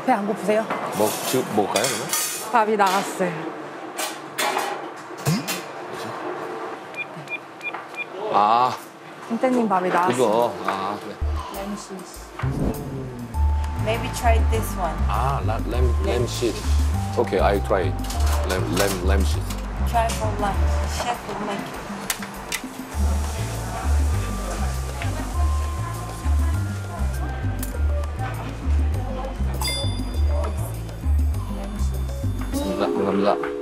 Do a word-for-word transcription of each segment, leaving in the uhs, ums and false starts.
배 안 고프세요? 뭐, 지금 먹을까요, 그러면? 밥이 나갔어요. 아. 선생님 밥이 나왔어요. 이거. 아, 그래. 램 시스. Maybe try this one. 아, 램, 램, 램 sheet. Okay, I try. 램, 램, 램 sheet. Try for lunch. Chef will make it. 감사합니다. 감사합니다.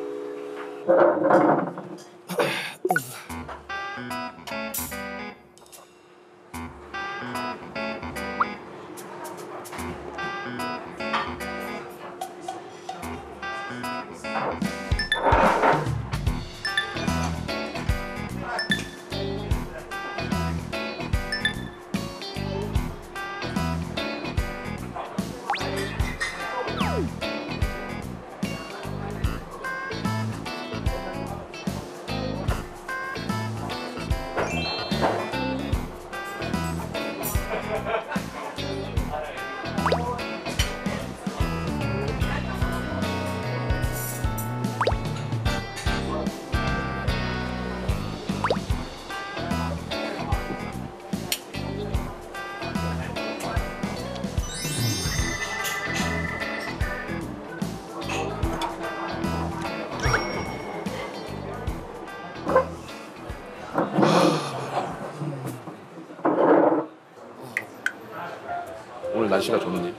오늘 날씨가 좋네.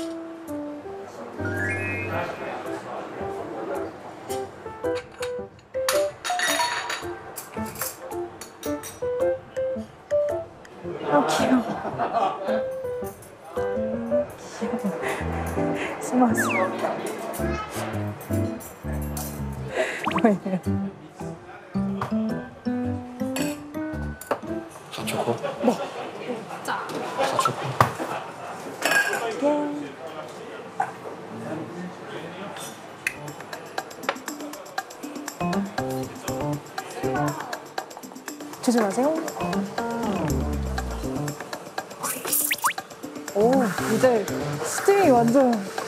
아, 귀여워. 귀여워. 숨었어. 사초코? 네. 사초코. 예. 조심하세요. 오, 이제 스팀이 완전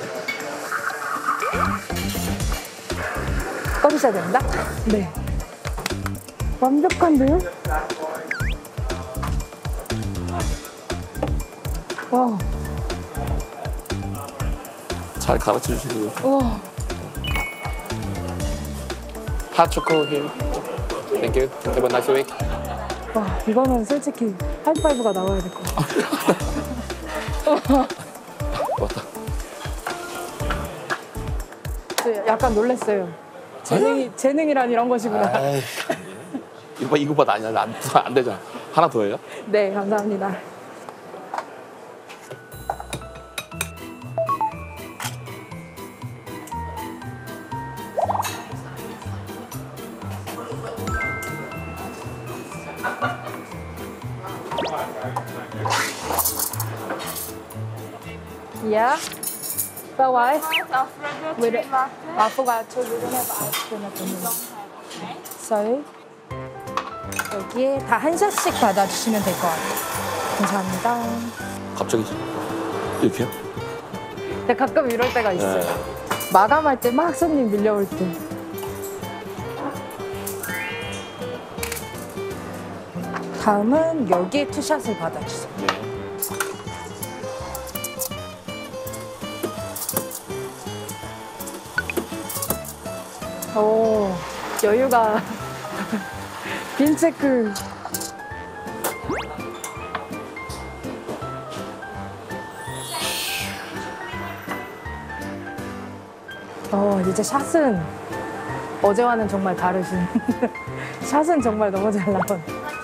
꺼주셔야 됩니다. 네. 완벽한데요? 와. 잘 가르쳐 주시고. 와. 핫 초코 here. Thank you. Have a nice week. 와, 이거는 솔직히 하이파이브가 나와야 될 것 같아. 왔다. 저 약간 놀랐어요. 재능이, 재능이란 이런 것이구나. 아이, 이거 이거보다 아니야. 안, 안 되잖아. 하나 더 해요? 네, 감사합니다. Yeah. But why? Alfredo We three don't, latte. I forgot to. We don't have ice cream at the moment. Okay. Sorry. 여기에 다 한 샷씩 받아주시면 될 것 같아요. 감사합니다. 갑자기 이렇게요? 근데 가끔 이럴 때가 있어요. 네. 마감할 때 막 손님 밀려올 때. 다음은 여기에 투샷을 받아주세요. 네. 오, 여유가 빈체크. 어, 이제 샷은 어제와는 정말 다르신. 샷은 정말 너무 잘 나온.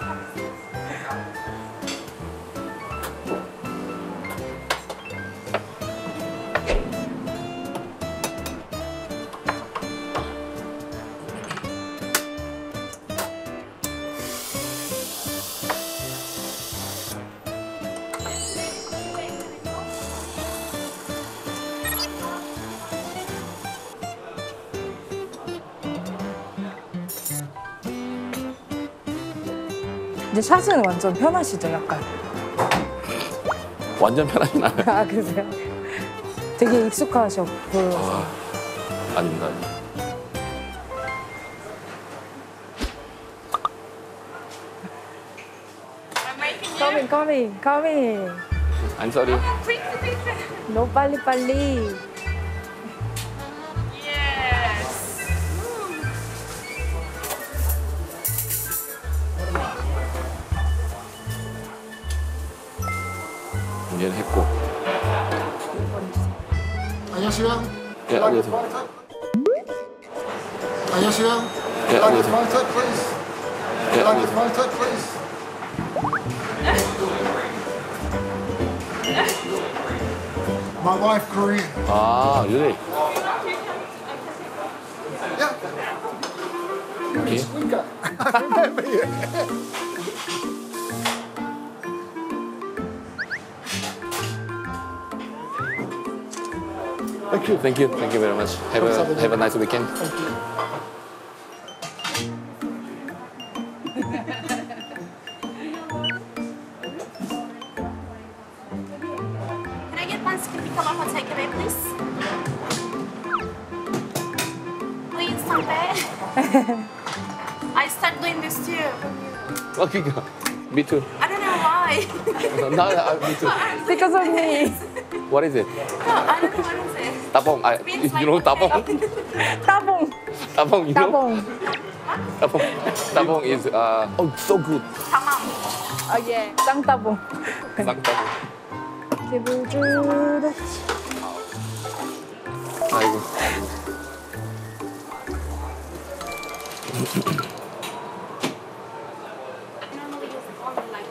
이제 샷은 완전 편하시죠, 약간? 완전 편하진 않아요. 아, 그러세요? 되게 익숙하셔 보여. 아, 아닙니다. I'm making you. Coming, coming, coming. I'm sorry. Quick, quick, quick. No 빨리 빨리. Yes. 이제는 했고. 안녕하세요. 예, 안녕하세요. 안녕하세요. 예, Like 안녕하세요. my touch, please. 예, Like 안녕하세요. my touch, please. My wife Korean. 아, really? Yeah. Okay. We got. I remember you. Thank you. Thank you. Thank you very much. Have a have a nice weekend. Can I get one skippy color for takeaway, please? Please, Sanpe. I start doing this too. Okay, me too. I don't know why. No, no, me too. Because of me. What is it? No, I don't know what is it. Tabong. I, Means you know like tabong? 따봉, Tabong. You know? 따봉. Tabong. Tabong is uh oh so good. Tamam. 아 예, 짱따봉. 쌍따봉. 기부주로. 아이고. Normally use only like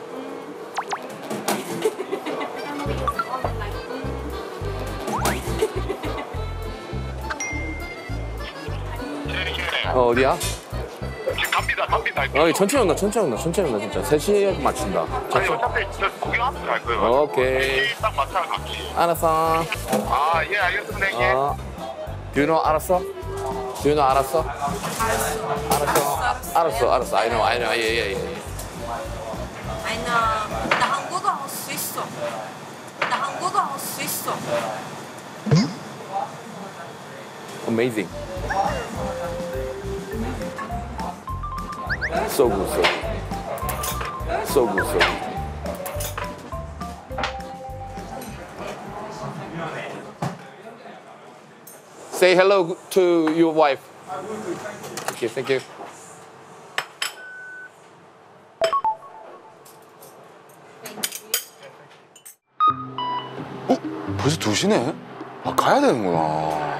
Normally use only like 어, 어디야? 갑니다, 갑니다. 어, 천천히 온다, 천천히 온다, 천천히 온다, 진짜. 세 시에 맞춘다. 아니 어차피 저 구경하면서 갈 거예요. 오케이. 딱 맞춰 갈게. 알았어. 아, 예, 알겠습니다, 형님. 어. Do you know 알았어? Do you know 알았어? 알았어. 알았어, 알았어. I know, I know. 예, 예, 예. I know. 나 한국어 할 수 있어. 나 한국어 할 수 있어. Amazing. So good, so good. So good, so good. Say hello to your wife. Okay, thank you. 어? 벌써 두 시네? 아, 가야 되는구나.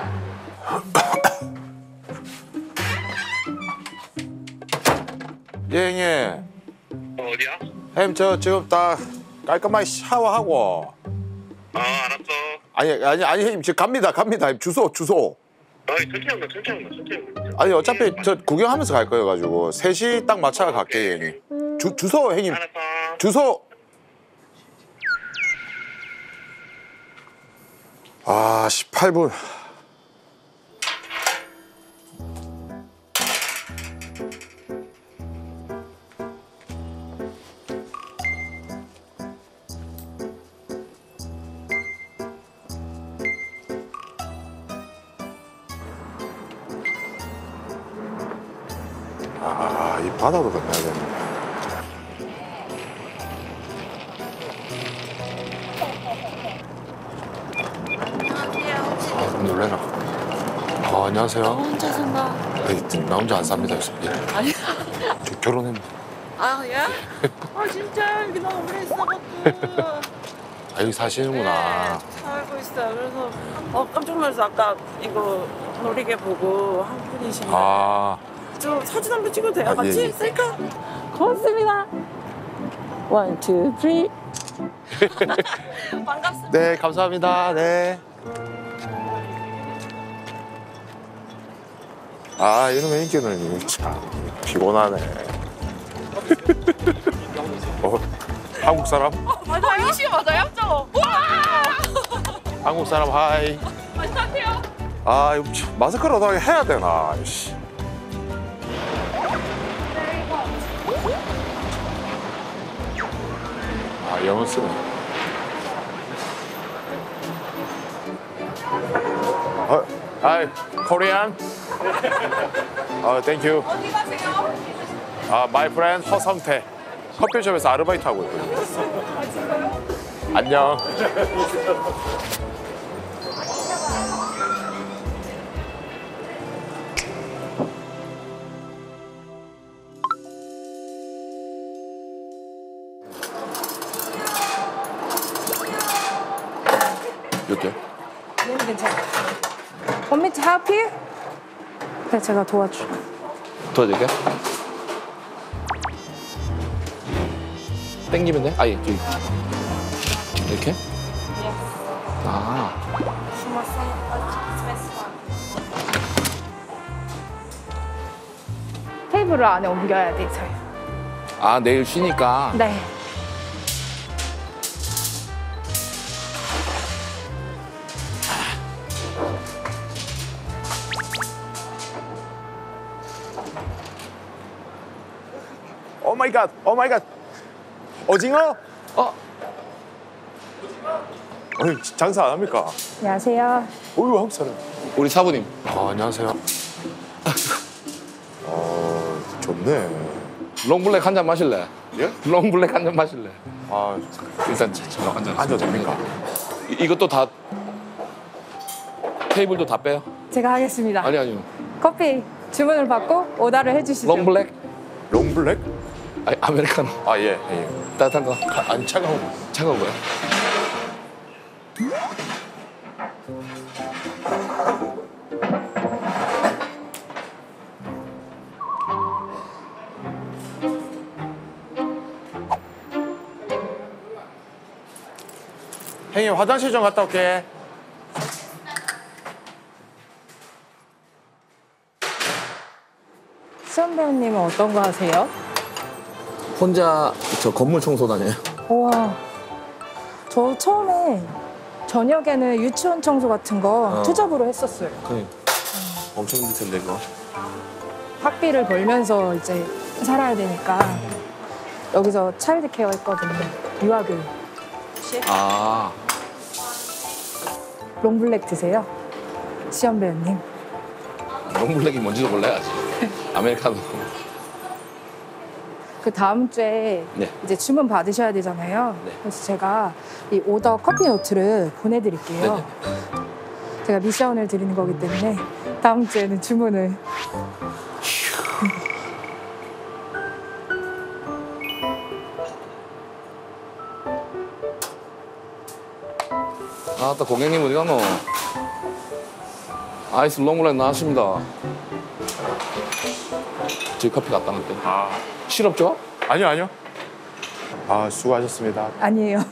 예, 형님. 어디야? 형님, 저 지금 딱 깔끔하게 샤워하고. 아, 알았어. 아니, 아니, 아니, 형님, 지금 갑니다, 갑니다. 형님, 주소, 주소. 아, 천천히 온다, 천천히 온다, 천천히 온다. 아니, 어차피 저 구경하면서 갈 거여가지고. 세 시 딱 맞춰 갈게요, 형님. 주, 주소, 형님. 알았어. 주소. 아, 십팔 분. 아, 이 바다도 건너야 되는데. 아, 놀래라. 아, 안녕하세요. 혼자 산다. 에이, 나 혼자 안 삽니다. 예. 아니. 저 결혼했는데. 아, 예? 아, 진짜 여기 너무 오래 있어갖고. 아, 여기 사시는구나. 네, 살고 있어요. 그래서 어, 깜짝 놀라서 아까 이거 놀이개 보고 한 분이시네. 아, 좀 사진 한 번 찍어도 돼요? 아, 같이? 예, 예. 셀카? 고맙습니다. 원, 투, 쓰리. 반갑습니다. 네, 감사합니다. 네. 아, 이놈의 인기는 참 피곤하네. 어, 한국 사람? 맞아요? 이시 맞아요? 저. 와! 한국 사람 하이. 안녕하세요. 아, 이거 참, 마스크라도 해야 되나? 씨. 아, 영어 쓰네. 어, 아, 코리안. 아, 땡큐. 어디 가세요? 아, 마이 프렌드 허성태. 커피숍에서 아르바이트 하고 있거든요. 안녕. 이렇게. 얘는 괜찮아. Want me to help you? 네, 제가 도와줄게요. 도와줄게. 땡기면 돼? 아예 저기. 이렇게? 아. 테이블을 안에 옮겨야 돼서요. 아 내일 쉬니까. 네. 오 마이 갓. 오 마이 갓. 오징어? 어? 어이, 장사 안 합니까? 안녕하세요. 어유 한국 사람. 우리 사부님. 아, 안녕하세요. 어, 좋네. 롱블랙 한 잔 마실래? 예? 롱블랙 한 잔 마실래? 아, 일단 저랑 한 잔. 앉아도 됩니까? 이, 이것도 다 테이블도 다 빼요? 제가 하겠습니다. 아니 아니요. 커피 주문을 받고 오더를 해주시죠. 롱블랙? 롱블랙? 아니 아메리카노. 아, 예, 예. 따뜻한 거. 안 차가운. 차가운 거요? 형님, 화장실 좀 갔다 올게. 시험 배우님은 어떤 거 하세요? 혼자 저 건물 청소 다녀요. 우와. 저 처음에 저녁에는 유치원 청소 같은 거 어. 투잡으로 했었어요. 그러니까. 엄청 힘들 텐데 그거. 학비를 벌면서 이제 살아야 되니까 여기서 차일드 케어 했거든요. 유아교육. 아. 롱블랙 드세요? 시험 배우님. 롱블랙이 뭔지도 몰라야지. 아메리카노. 그 다음 주에 네. 이제 주문 받으셔야 되잖아요. 네. 그래서 제가 이 오더 커피 노트를 보내드릴게요. 네네. 제가 미션을 드리는 거기 때문에 다음 주에는 주문을. 아따 고객님 어디 가노? 아이스 롱블랙 나왔습니다. 저희 커피 갖다 놨대. 아, 시럽 좋아? 아니요, 아니요. 아, 수고하셨습니다. 아니에요.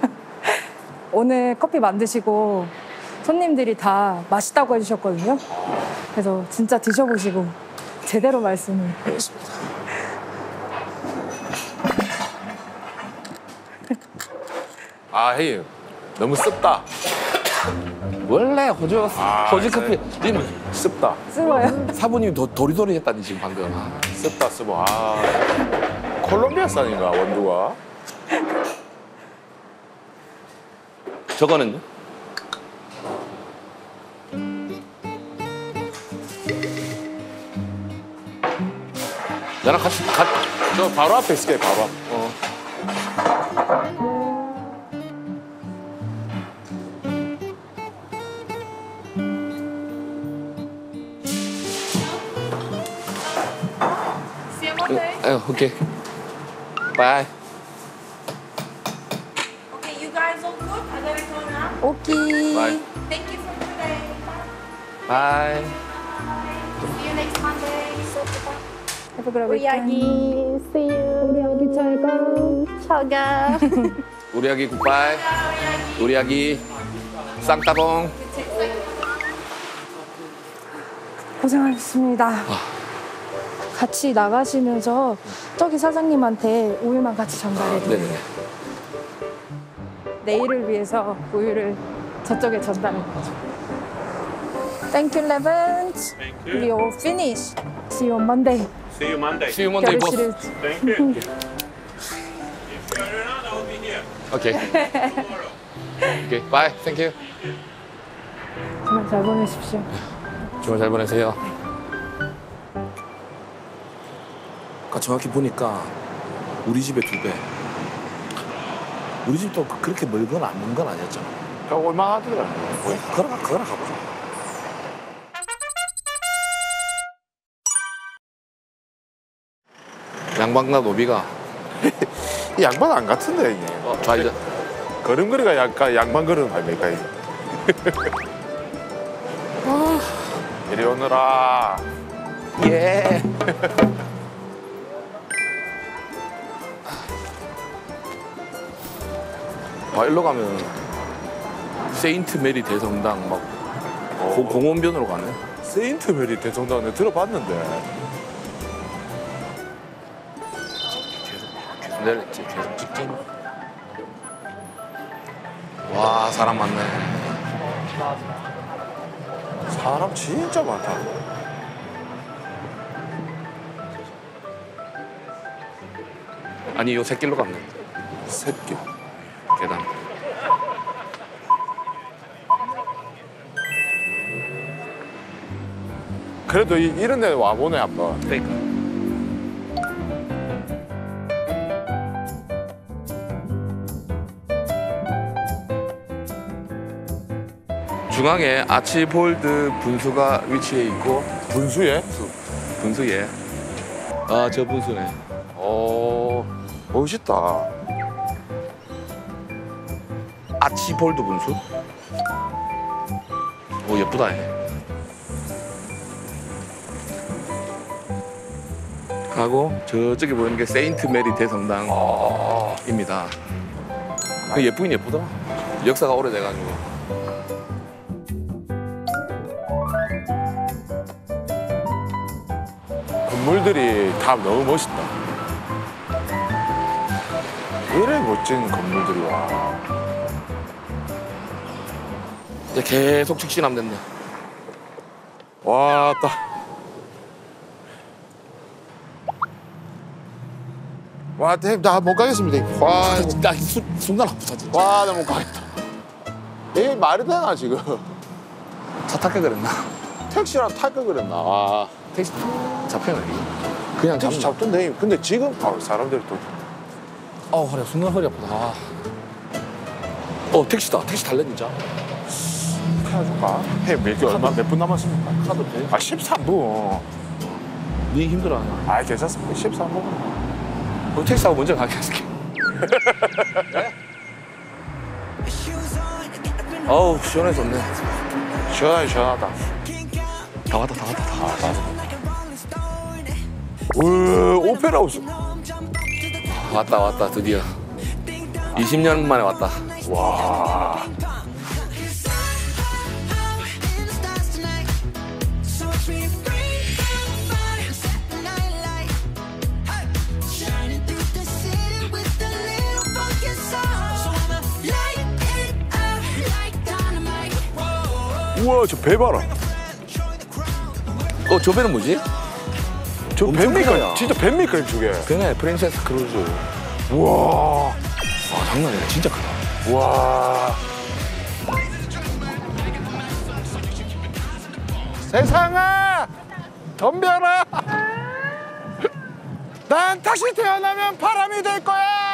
오늘 커피 만드시고 손님들이 다 맛있다고 해주셨거든요. 그래서 진짜 드셔보시고 제대로 말씀을. 알겠습니다. 아, 형님, 너무 습다. 원래 호주 아, 호주 네. 커피 님 습다. 쓰워요. 사부님 도, 도리도리 했다니 지금 방금. 아, 습다, 습어. 아, 콜롬비아산인가, 원두가? 저거는요? 나랑 같이 가. 저 바로 앞에 있을게요, 바로 앞. 어. See you Monday. 어, 오케이. 바이. Okay, you guys all good? I gotta go now. 오케이. 바이. Thank you for today. 바이. See you next Monday. Have a great 우리 weekend. 아기 see you. 우리 아기 잘 가. 저가 우리 아기 굿바이. 우리 아기 쌍따봉. 고생하셨습니다. 같이 나가시면서 저기 사장님한테 우유만 같이 전달해드려요. 네네. 내일을 위해서 우유를 저쪽에 전달해 거죠. Thank you, Levent. We all finish. See you on Monday. See you Monday. See you Monday, boss. 결실을. Thank you. If you're around, I'll be here. 오케이. 오케이. 바이. 땡큐. 주말 잘 보내십시오. 주말 잘 보내세요. 아까 정확히 보니까 우리 집의 두 배. 우리 집도 그렇게 멀건 안 먼 건 아니었잖아. 형 얼마 하더라? 뭐, 걸어가, 걸어가 가보자. 양반과 노비가 이 양반 안 같은데 이게. 어, 좌회전. 걸음걸이가 약간 양반 걸음 아닙니까 이게? 이리 오너라. 예. 아, 일로 가면 세인트 메리 대성당 막 고- 공원변으로 가네. 세인트 메리 대성당 내가 들어봤는데. 계속 내렸지. 계속 직진. 와, 사람 많네. 사람 진짜 많다. 아니, 요 새길로 가면 돼. 새끼. 계단. 그래도 이, 이런 데 와보네 한번. 그러니까. 중앙에 아치볼드 분수가 위치해 있고 분수에? 분수에 아, 저 분수네. 어 멋있다. 아치볼드 분수. 오, 예쁘다. 얘. 하고 저쪽에 보이는 게 세인트 메리 대성당입니다. 그 예쁘긴 예쁘더라. 역사가 오래돼가지고. 건물들이 다 너무 멋있다. 이래 멋진 건물들이 와. 이제 계속 직진하면 된다. 왔다. 와, 형, 나 못 가겠습니다. 와, 나 수, 순간 아프다 진짜. 와, 나 못 가겠다. 이게 말이 되나 지금? 차 탈까 그랬나? 택시랑 탈 걸 그랬나? 와, 택시 잡혀나 이게? 그냥 택시 잡나? 잡던데. 근데 지금 아, 사람들이 또 어, 허리 순간 허리 아프다. 아. 어, 택시다. 택시 탈래 진짜? 해줄까? 해, 몇 개 얼마 몇 분 남았습니까? 카드 돼? 아, 십삼 분. 네 힘들어하냐? 아, 괜찮습니다. 십삼 분. 어, 택시 타고 먼저 가게 할게. 어우, 시원해졌네. 시원하게 시원하다. 다 왔다, 다 왔다, 다 왔다. 우, 오페라 하우스. 왔다, 왔다, 드디어. 이십 년 만에 왔다. 와. 우와, 저 배 봐라. 어, 저 배는 뭐지? 저 엄청 배입니까? 크다. 진짜 배입니까, 저게? 배네, 프린세스 크루즈. 우와. 와, 장난 아니야. 진짜 크다. 와. 세상아, 덤벼라. 난 다시 태어나면 바람이 될 거야.